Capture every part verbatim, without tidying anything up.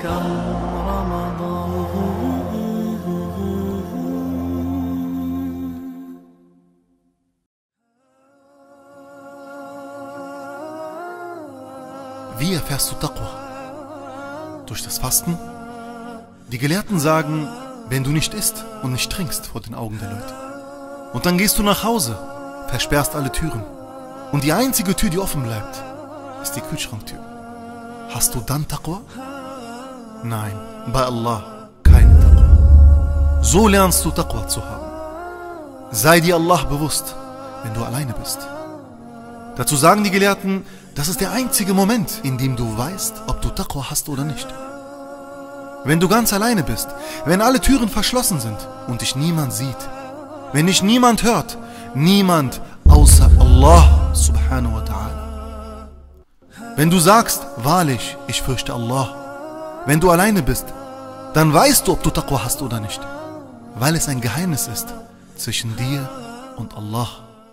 Wie erfährst du Taqwa? Durch das Fasten? Die Gelehrten sagen, wenn du nicht isst und nicht trinkst vor den Augen der Leute. Und dann gehst du nach Hause, versperrst alle Türen. Und die einzige Tür, die offen bleibt, ist die Kühlschranktür. Hast du dann Taqwa? Nein, bei Allah keine Taqwa. So lernst du Taqwa zu haben. Sei dir Allah bewusst, wenn du alleine bist. Dazu sagen die Gelehrten, das ist der einzige Moment, in dem du weißt, ob du Taqwa hast oder nicht. Wenn du ganz alleine bist, wenn alle Türen verschlossen sind und dich niemand sieht, wenn dich niemand hört, niemand außer Allah subhanahu wa ta'ala. Wenn du sagst, wahrlich, ich fürchte Allah, wenn du alleine bist, dann weißt du, ob du Taqwa hast oder nicht, weil es ein Geheimnis ist zwischen dir und Allah.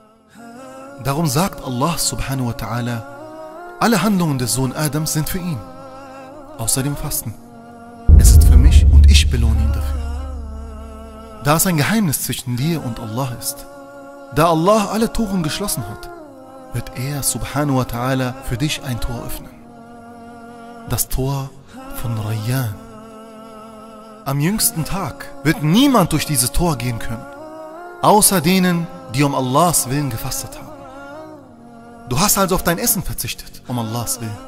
Darum sagt Allah subhanahu wa ta'ala, alle Handlungen des Sohn Adams sind für ihn, außer dem Fasten. Es ist für mich und ich belohne ihn dafür. Da es ein Geheimnis zwischen dir und Allah ist, da Allah alle Toren geschlossen hat, wird er subhanahu wa ta'ala für dich ein Tor öffnen. Das Tor von Rayyan. Am jüngsten Tag wird niemand durch dieses Tor gehen können, außer denen, die um Allahs Willen gefastet haben. Du hast also auf dein Essen verzichtet, um Allahs Willen.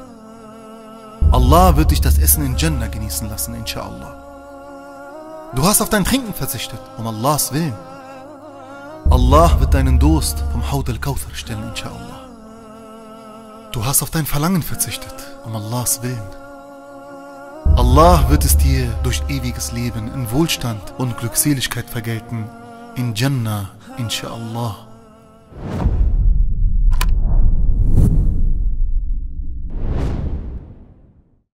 Allah wird dich das Essen in Jannah genießen lassen, inshallah. Du hast auf dein Trinken verzichtet, um Allahs Willen. Allah wird deinen Durst vom Haud al-Kauthar stillen, inshallah. Du hast auf dein Verlangen verzichtet, um Allahs Willen. Allah wird es dir durch ewiges Leben in Wohlstand und Glückseligkeit vergelten, in Jannah, inshallah.